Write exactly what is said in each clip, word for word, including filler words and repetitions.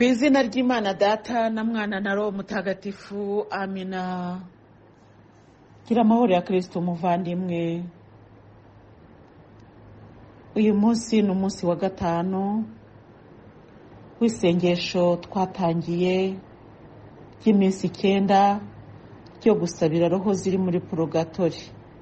izina ry'Imana Data na Mwana na Roho Mutagatifu, amina. Gira amahoro ya Kristo umuvandimwe. Uyu munsi ni umunsi wa gatanu w'isengesho twatangiye ry'iminsi icyenda ryo gusabira roho ziri muri purgatori.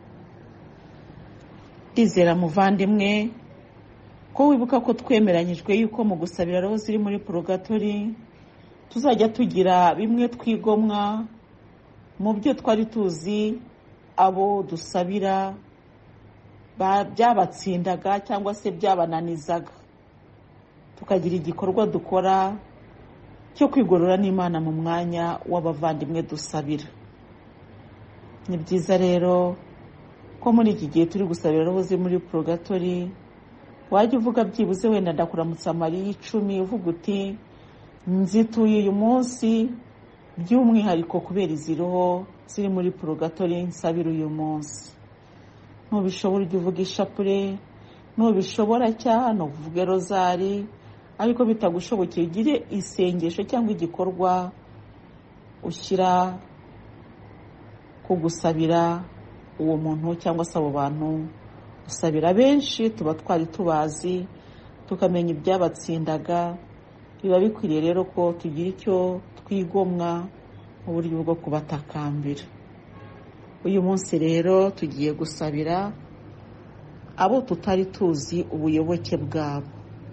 Ndizera muvandimwe ko wibuka ko twemeranyijwe yuko mu gusabira roho ziri muri purgatori tuzajya tugira bimwe twigomwa mu byo twari tuzi abo dusabira byabatsindaga cyangwa se byabananizaga, tukagira igikorwa dukora cyo kwigorora n'Imana mu mwanya w'abavandimwe dusabira. Ni byiza rero ko muri iki gihe turi gusabira roho ziri muri purgatori wajya uvuga byibuze wenda ndakuramutsa Mariya icumi, uvuga uti nzituye uyu munsi by'umwihariko kubera izi roho ziri muri purgatori nsabira uyu munsi. Nubishobora ujye uvuga ishapure, nubishobora cyane uvuge rozari, ariko bitagushobokeye ugire isengesho cyangwa igikorwa ushyira ku gusabira uwo muntu cyangwa se abo bantu usabira. Benshi tuba twari tubazi tukamenya ibyabatsindaga, biba bikwiriye rero ko tugira icyo twigomwa mu buryo bwo kubatakambira. Uyu munsi rero tugiye gusabira abo tutari tuzi ubuyoboke bwabo.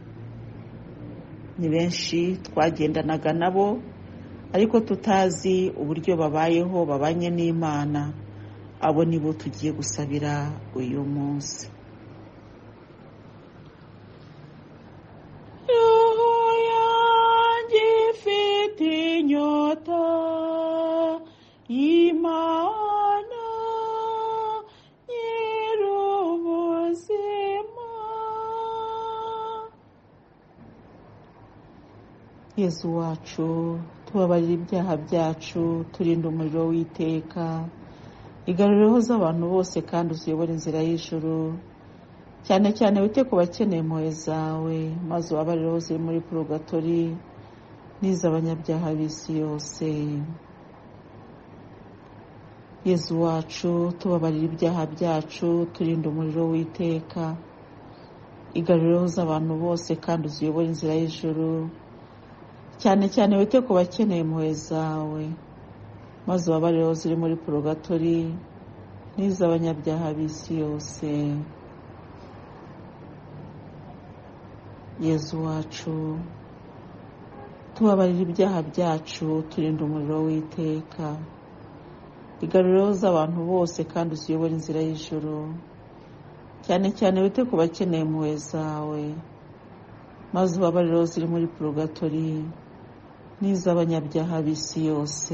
Ni benshi twagendanaga nabo ariko tutazi uburyo babayeho, babanye n'Imana. Abo nibo tugiye gusabira uyu munsi. Roho yanjye ifite inyota y'Imana nyir'ubuzima. Yezu wacu, tubabarira ibyaha byacu, turinde umuriro w'iteka, igarurire roho z'abantu bose kandi uziyobore inzira y'ijuru, cyane cyane wite ku bakeneye impuhwe zawe, maze ubabarire roho ziri muri purgatori n'iz'abanyabyaha b'isi yose. Yezu wacu, tubabarira ibyaha byacu, turinde umuriro w'iteka, igarurire roho z'abantu bose kandi uziyobore inzira y'ijuru, cyane cyane wite ku bakeneye impuhwe zawe, maze ubabarire roho ziri muri purgatori n'iz'abanyabyaha b'isi yose. Yezu wacu, tubabarira ibyaha byacu, turinde umuriro w'iteka, igarurire roho z'abantu bose kandi uziyobore inzira y'ijuru, cyane cyane wite ku bakeneye impuhwe zawe, maze ubabarire roho ziri muri purgatori n'iz'abanyabyaha b'isi yose.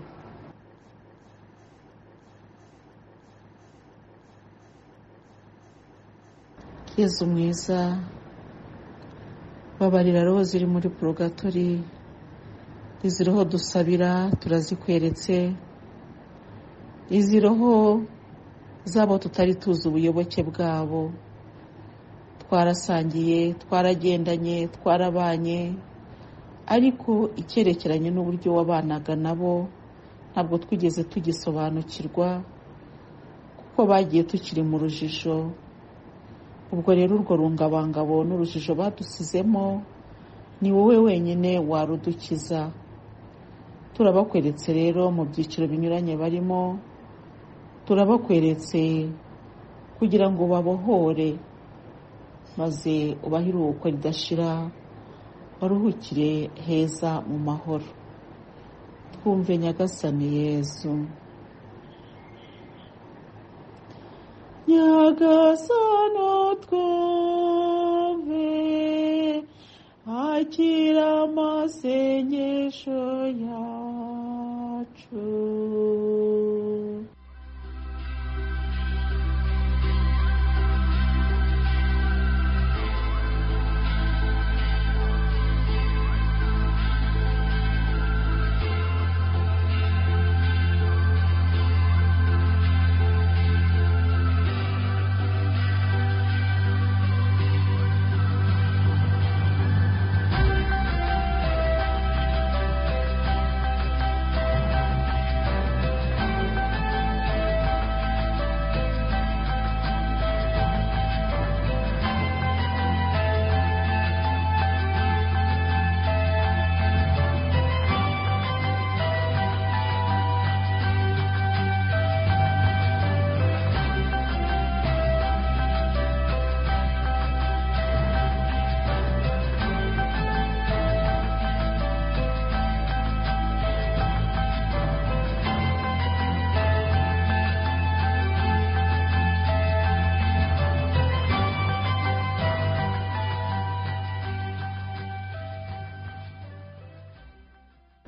Yezu mwiza, babarira roho ziri muri purgatori. Izi roho dusabira turazikweretse, izi roho zabo tutari tuzi ubuyoboke bwabo. Twarasangiye, twaragendanye, twarabanye, ariko icyerekeranye n'uburyo wabanaga nabo ntabwo twigeze tugisobanukirwa kuko bagiye tukiri mu rujijo. Ubwo rero urwo rungabangabo n'urujijo badusizemo ni wowe wenyine warudukiza. Turabakweretse rero mu byiciro binyuranye barimo, turabakweretse kugira ngo babohore, maze ubahe iruhuko ridashira, baruhukire heza mu mahoro. Twumve Nyagasani Yezu. Nyagasani twumve, akira amasengesho yacu.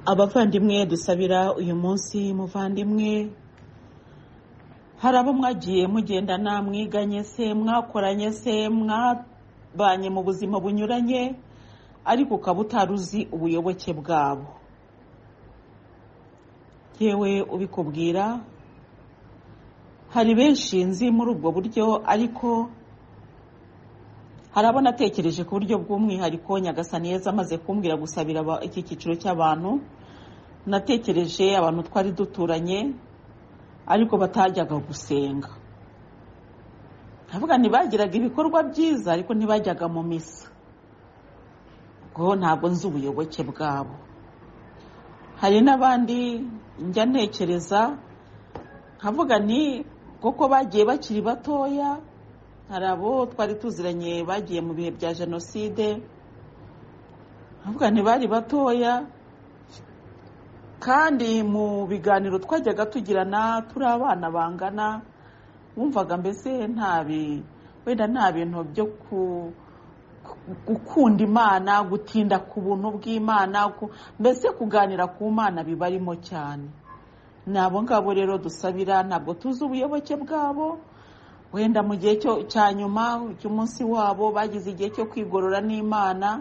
abavandimwe dusabira uyu munsi, muvandimwe, hari abo mwagiye mugendana, mwiganye se, mwakoranye se, mwabanye mu buzima bunyuranye, ariko ukaba utaruzi ubuyoboke bwabo. Yewe ubikubwira, hari benshi nzi muri ubwo buryo, ariko hari abo natekereje ku buryo bw'umwihariko. Nyagasani Yezu amaze kumbwira gusabira iki cyiciro cy'abantu, natekereje abantu twari duturanye ariko batajyaga gusenga. Ndavuga ntibagiraga ibikorwa byiza ariko ntibajyaga mu misa, ubwo ntabwo nzi ubuyoboke bwabo. Hari n'abandi njya ntekereza nkavuga nti koko bagiye bakiri batoya. Hari abo twari tuziranye bagiye mu bihe bya jenoside, nkavuga nti bari batoya, kandi mu biganiro twajyaga tugirana turi abana bangana, wumvaga mbese ntabi wenda nta bintu byo ku gukunda Imana, gutinda ku buntu bw'Imana, mbese kuganira ku Mana bibarimo cyane. Nabo ngabo rero dusabira ntabwo tuzi ubuyoboke bwabo. Wenda mu gihe cya nyuma cy'umunsi wabo bagize igihe cyo kwigorora n'Imana,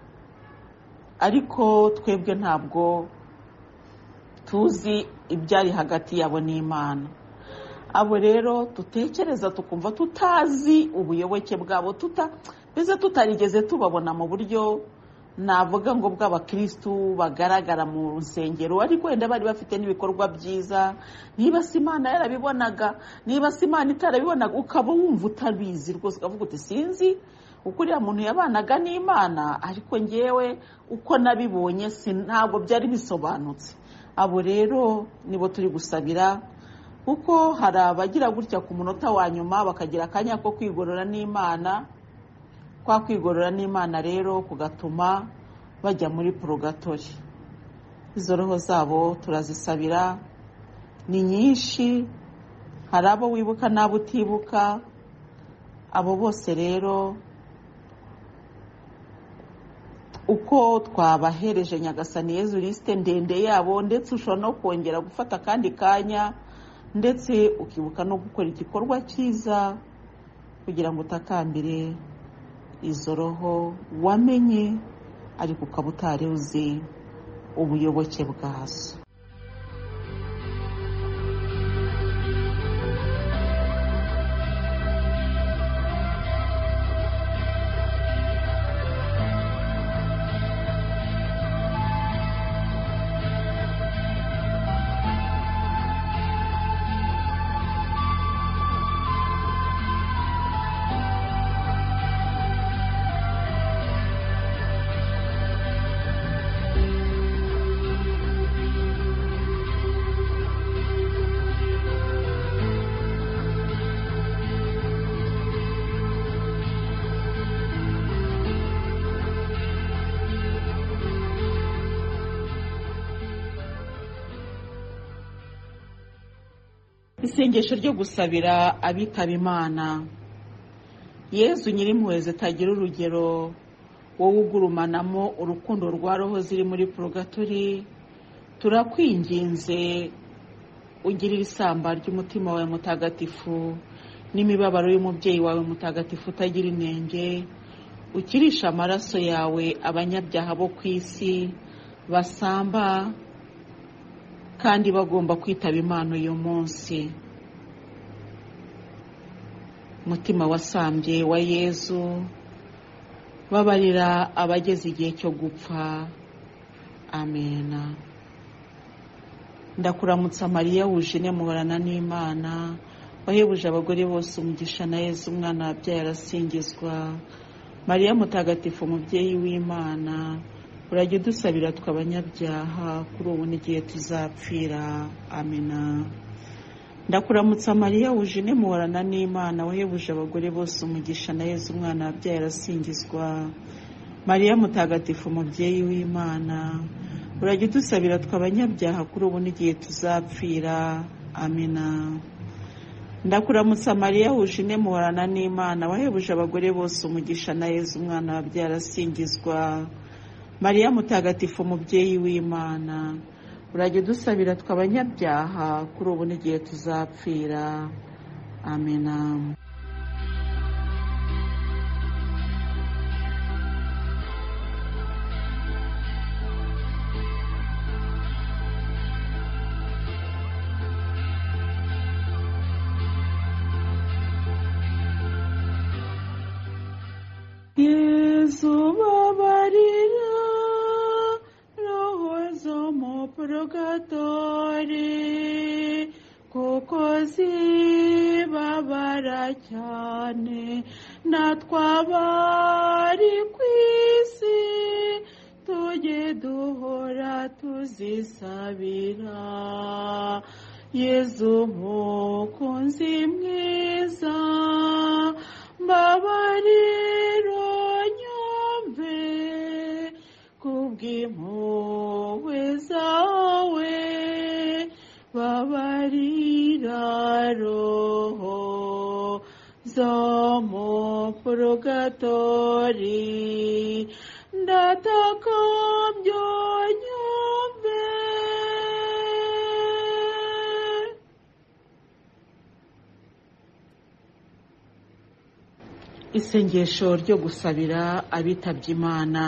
ariko twebwe ntabwo tuzi ibyari hagati yabo n'Imana. Abo rero dutekereza tukumva tutazi ubuyoboke bwabo, tuta mbese tutarigeze tubabona mu buryo navuga ngo bw'abakristu bagaragara mu nsengero, ariko wenda bari bafite n'ibikorwa byiza. Niba si Imana yarabibonaga, niba si Imana itarabibonaga, ukaba wumva utabizi rwose, ukavuga uti sinzi uko uriya muntu yabanaga n'Imana, ariko ngewe uko nabibonye si ntabwo byari bisobanutse. Abo rero nibo turi gusabira, kuko hari abagira gutya ku munota wa nyuma bakagira akanya ko kwigorora n'Imana. Kwa kwigorora n'Imana rero kugatuma bajya muri purgatori. Izo roho zabo turazisabira, ni nyinshi. Hari abo wibuka n'abo utibuka. Abo bose rero uko twabahereje Nyagasani Yezu lisite ndende yabo, ndetse ushobora no kongera gufata kandi kanya, ndetse ukibuka no gukora igikorwa cyiza kugira ngo utakambire izo roho wamenye ariko ukaba utari uzi ubuyoboke bwazo. Isengesho ryo gusabira abitaba Imana. Yezu Nyirimpuhwe zitagira urugero, wowe ugurumanamo urukundo rwa roho ziri muri purgatori, turakwinginze ugirire isamba ry'umutima wawe mutagatifu n'imibabaro y'umubyeyi wawe mutagatifu utagira inenge, ukirisha amaraso yawe abanyabyaha bo ku isi basamba kandi bagomba kwitaba Imana uyu munsi. Mutima wasambye wa Yezu, babarira abageze igihe cyo gupfa. Amena. Ndakuramutsa Mariya wujine muhorana n'Imana, wahebuje abagore bose umugisha, na Yezu umwana wabyaye arasingizwa. Mariya mutagatifu umubyeyi w'Imana, urajya udusabira tw'abanyabyaha kuri ubu n'igihe tuzapfira. Amena. Ndakuramutsa Mariya wujine muhorana n'Imana, wahebuje abagore bose umugisha, na Yezu umwana wabyaye arasingizwa. Mariya mutagatifu umubyeyi w'Imana, urajya udusabira tw'abanyabyaha kuri ubu n'igihe tuzapfira. Amena. Ndakuramutsa Mariya wujine muhorana n'Imana, wahebuje abagore bose umugisha, na Yezu umwana wabyaye arasingizwa. Mariya mutagatifu umubyeyi w'Imana, urajye dusabira tw'abanyabyaha kuri ubu n'igihe tuzapfira. Amena. Yesu babarira roho zo mu purgatori, kuko zibabara cyane, natwe abari ku isi tujye duhora tuzisabira. Yesu mukunzi mwiza, mbabarira nyumve, kubw'impuhwe zawe, babarira roho zo mu purgatori, ndatakambye nyumve. Isengesho ryo gusabira abitabye Imana.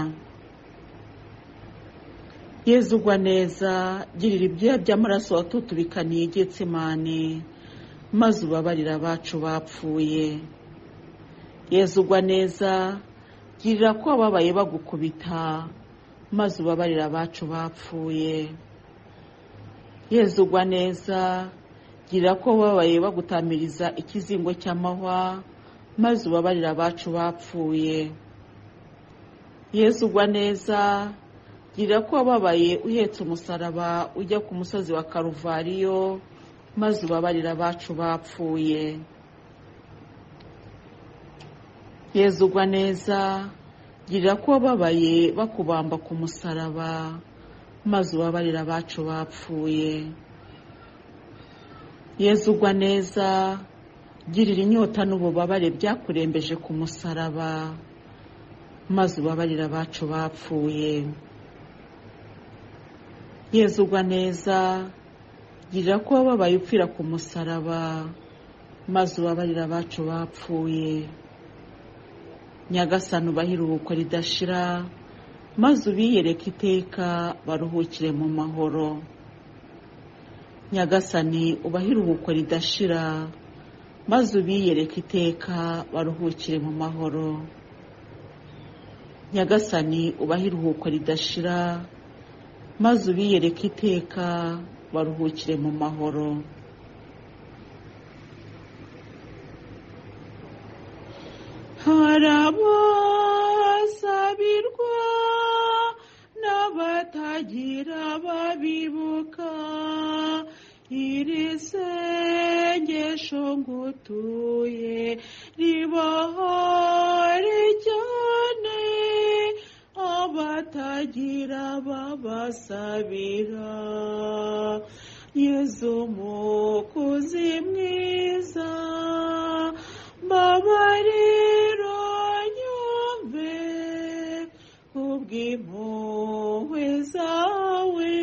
Yezu ugwa neza, girira ibyuya by'amaraso watutubikaniye i Getsemane, maze ubabarira abacu bapfuye. Yezu ugwa neza, girira ko ababaye bagukubita, maze ubabarira abacu bapfuye. Yezu ugwa neza, girira ko ababaye bagutamiriza ikizingo cy'amahwa, maze ubabarira abacu bapfuye. Yezu ugwa neza, girira ko wababaye uhetse umusaraba ujya ku musozi wa Karuvariyo, maze ubabarira abacu bapfuye. Yezu ugwa neza, girira ko wababaye bakubamba ku musaraba, maze ubabarira abacu bapfuye. Yezu ugwa neza, girira inyota n'ububabare byakurembeje ku musaraba, maze ubabarira abacu bapfuye. Yezu ugwa neza, girira ko wababaye upfira ku musaraba, maze ubabarira abacu bapfuye. Nyagasani ubahe iruhuko ridashira, maze ubiyereke iteka baruhukire mu mahoro. Nyagasani ubahe iruhuko ridashira, maze ubiyereke iteka baruhukire mu mahoro. Nyagasani ubahe iruhuko ridashira, maze ubiyereke iteka baruhukire mu mahoro. Harabasabirwa n'abatagira babibuka, iri sengesho ngutuye ribahore cyane, abatagira babasabira. Yezu mukuzi mwiza, mbabarira nyumve, kubw'impuhwe zawe,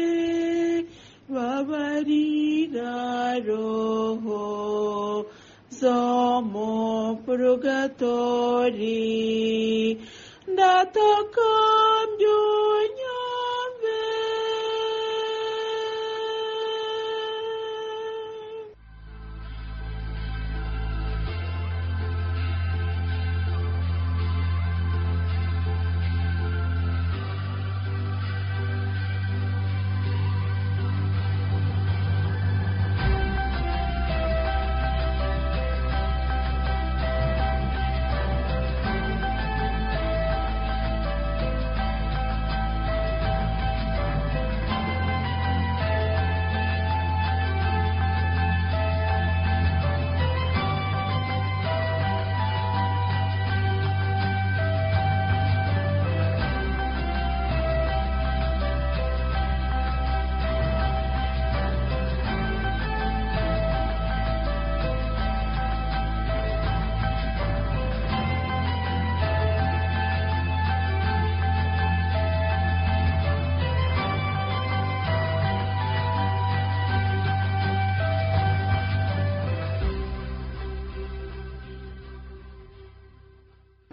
babarira roho zo mu purgatori, ndatakambye unyumve.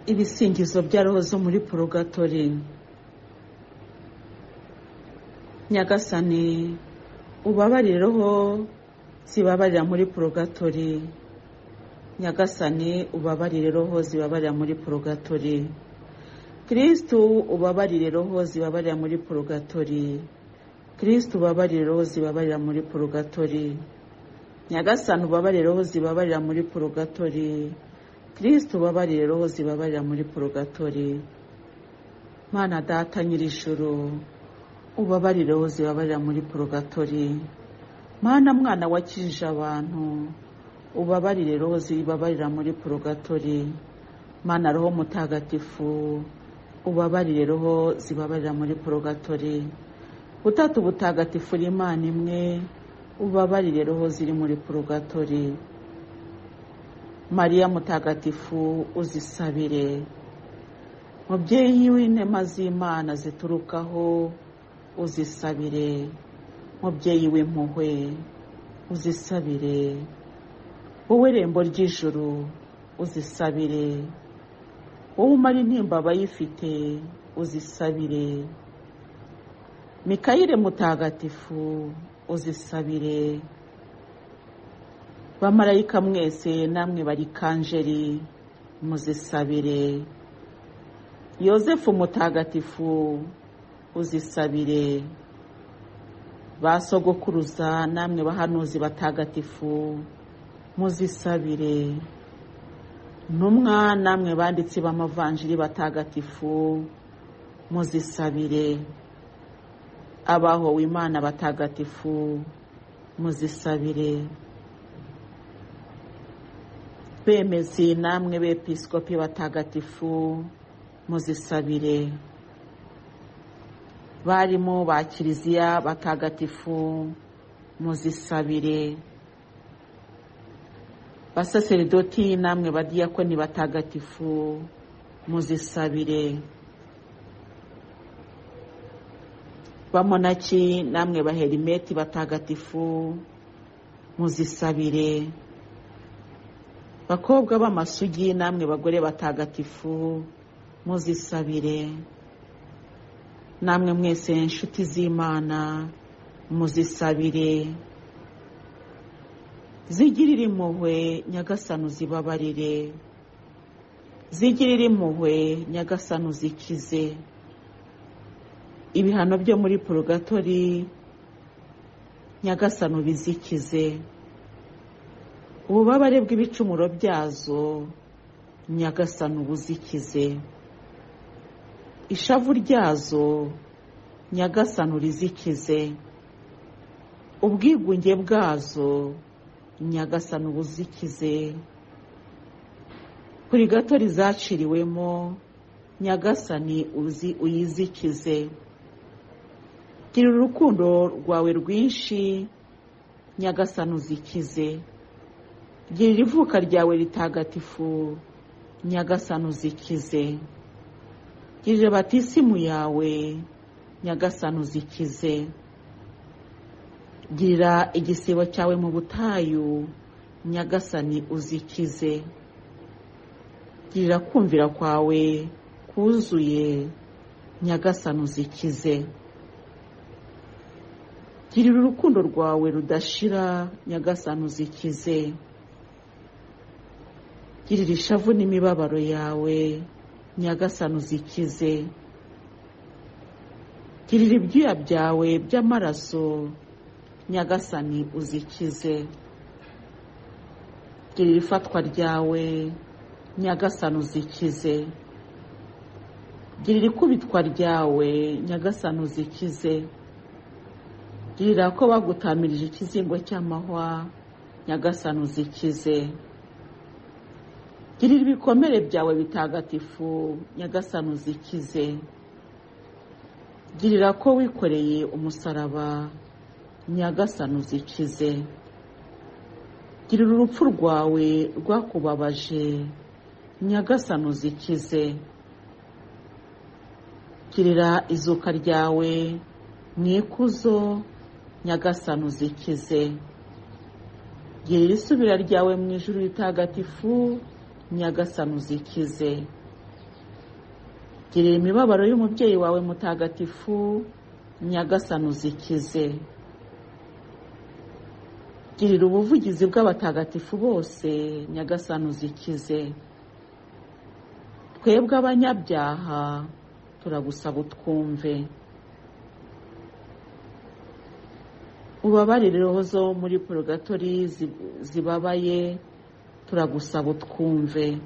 ibisingizo bya roho zo muri porogatori. Nyagasani ubabarire roho zibabarira muri porogatori. Nyagasani ubabarire roho zibabarira muri porogatori. Kristo ubabarire roho zibabarira muri porogatori. Kristo ubabarire roho zibabarira muri porogatori. Nyagasani ubabarire roho zibabarira muri porogatori. Kristo ubabarire roho zibabarira muri porogatori. Mana Data nyir'ijuru ubabarire roho zibabarira muri porogatori. Mana Mwana wakijije abantu ubabarire roho zibabarira muri porogatori. Mana Roho Mutagatifu ubabarire roho zibabarira muri porogatori. Butatu butagatifu Imana imwe ubabarire roho ziri muri porogatori. Mariya Mutagatifu uzisabire. Mubyeyi w'inema z'Imana ziturukaho uzisabire. Mubyeyi w'impuhwe uzisabire. Wowe rembo ry'ijuru uzisabire. Wowe umara intimba abayifite uzisabire. Mikayire Mutagatifu uzisabire. Bamarayika mwese namwe bari kanjeri muzisabire. Yozefu Mutagatifu uzisabire. Basogokuruza namwe bahanuzi batagatifu muzisabire. Ntumwa namwe banditsi b'amavanjiri batagatifu muzisabire. Abahowe Imana batagatifu muzisabire. Bemezi namwe bepiskopi batagatifu muzisabire. Barimo ba Kiliziya batagatifu muzisabire. Basaseridoti namwe badiyakoni batagatifu muzisabire. Bamonaki namwe baherimeti batagatifu muzisabire. Bakobwa b'amasugi namwe bagore batagatifu muzisabire. Namwe mwese inshuti z'Imana muzisabire. Zigirire impuhwe Nyagasani uzibabarire. Zigirire impuhwe Nyagasani uzikize. Ibihano byo muri porogatori Nyagasani ubizikize. Ububabare bw'ibicumuro byazo Nyagasani ubuzikize. Ishavu ryazo Nyagasani urizikize. Ubwigunge bwazo Nyagasani ubuzikize. Purigatori zaciriwemo Nyagasani uzi uyizikize. Gira urukundo rwawe rwinshi Nyagasani uzikize. Gira ivuka ryawe ritagatifu Nyagasani uzikize. Gira batisimu yawe Nyagasani uzikize. Gira igisibo cyawe mu butayu Nyagasani uzikize. Gira kumvira kwawe kuzuye Nyagasani uzikize. Gira urukundo rwawe rudashira Nyagasani uzikize. Gira ishavu n'imibabaro yawe Nyagasani uzikize. Gira ibyuya byawe by'amaraso Nyagasani uzikize. Gira ifatwa ryawe Nyagasani uzikize. Gira ikubitwa ryawe Nyagasani uzikize. Gira ko bagutamirije ikizingo cy'amahwa Nyagasani uzikize. Gira ibikomere byawe bitagatifu Nyagasani uzikize. Girira ko wikoreye umusaraba Nyagasani uzikize. Girira urupfu rwawe rwakubabaje Nyagasani uzikize. Girira izuka ryawe mu ikuzo Nyagasani uzikize. Girira isubira ryawe mu ijuru ritagatifu Nyagasani uzikize. girira imibabaro y'umubyeyi wawe mutagatifu nyagasani uzikize. Girira ubuvugizi bw'abatagatifu bose nyagasani uzikize. Twebwe abanyabyaha turagusaba utwumve. Ubabarire roho zo muri purgatori zibabaye turagusaba utwumve.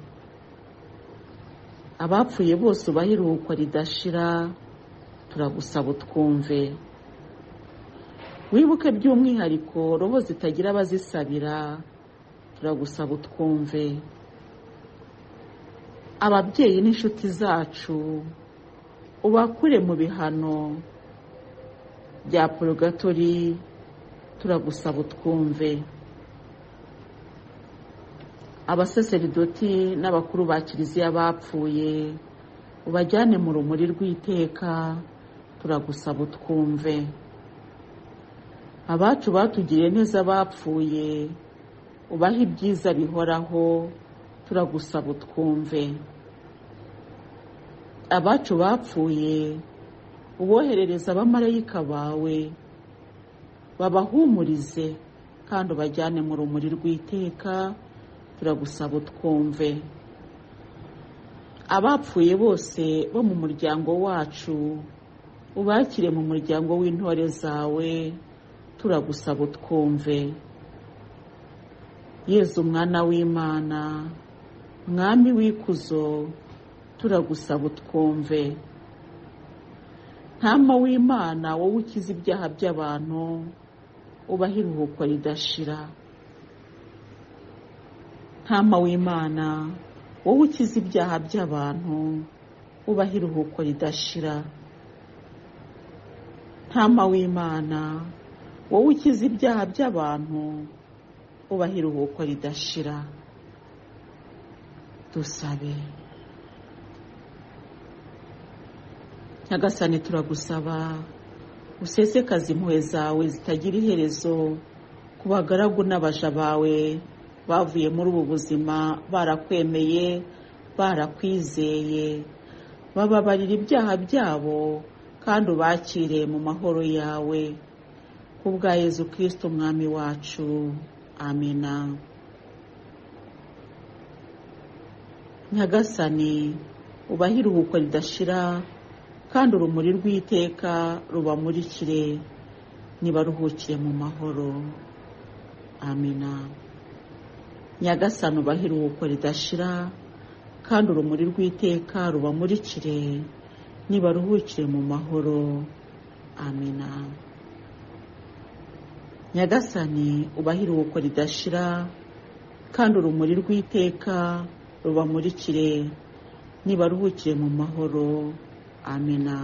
Abapfuye bose ubahe iruhuko ridashira turagusaba utwumve. Wibuke by'umwihariko roho zitagira abazisabira turagusaba utwumve. Ababyeyi n'inshuti zacu ubakure mu bihano bya purgatori turagusaba utwumve. Abasaseridoti n'abakuru ba kiliziya bapfuye ubajyane mu rumuri rw'iteka turagusaba utwumve. Abacu batugiriye neza bapfuye ubahe ibyiza bihoraho turagusaba utwumve. Abacu bapfuye uboherereza abamarayika bawe babahumurize kandi ubajyane mu rumuri rw'iteka turagusaba utwumve. Abapfuye bose bo mu muryango wacu ubakire mu muryango w'intore zawe turagusaba utwumve. Yezu umwana w'Imana mwami w'ikuzo turagusaba utwumve. Ntama w'Imana wowe ukiza ibyaha by'abantu ubahe iruhuko ridashira. Ntama w'Imana wowe ukiza ibyaha by'abantu ubahe iruhuko ridashira. Ntama w'Imana wowe ukiza ibyaha by'abantu ubahe iruhuko ridashira. Dusabe. Nyagasani turagusaba usesekaze impuhwe zawe zitagira iherezo ku bagaragu n'abaja bawe bavuye muri ubu buzima barakwemeye barakwizeye. Bababarira ibyaha byabo kandi ubakire mu mahoro yawe. Kubwa Yezu Kristo umwami wacu. Amina. Nyagasani ubahe iruhuko ridashira kandi urumuri rw'iteka rubamurikire nibaruhukire mu mahoro. Amina. Nyagasani ubahe iruhuko ridashira kandi urumuri rw'iteka rubamurikire nibaruhukire mu mahoro. Amina. Nyagasani ubahe iruhuko ridashira kandi urumuri rw'iteka rubamurikire nibaruhukire mu mahoro. Amina.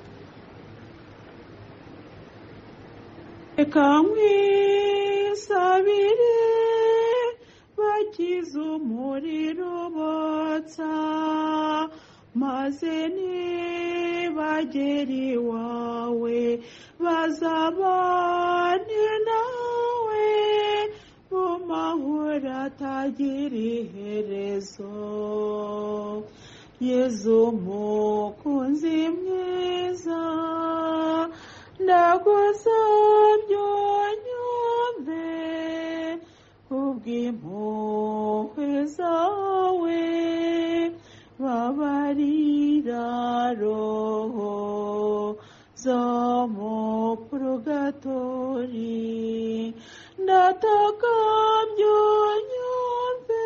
Reka nkwisabire bakize umuriro botsa maze nibagera iwawe bazabane nawe mu mahoro atagira iherezo. Yezu mukunzi mwiza ndagusabye unyumve kubw'impuhwe zawe. Babarira roho zo mu purgatori ndatakambye unyumve.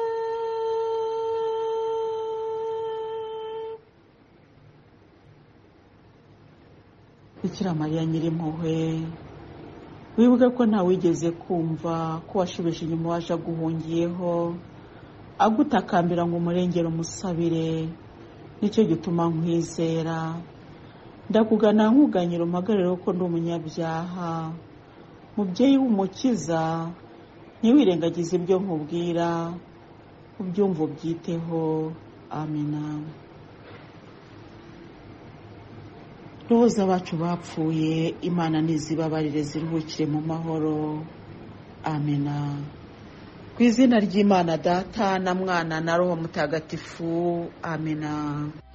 Bikira Mariya Nyirimpuhwe, wibuke ko ntawigeze kumva ko washubije inyuma waje aguhungiyeho agutakambira ngo umurengere umusabire. Nicyo gituma nkwizera ndakugana nkuganyira umpagarire ko ndi umunyabyaha. Mubyeyi w'umukiza ntiwirengagize ibyo nkubwira, ubyumva ubyiteho. Amina. Roho z'abacu bapfuye Imana nizibabarire ziruhukire mu mahoro. Amina. Ku izina ry'Imana Data na Mwana na Roho Mutagatifu. Amina.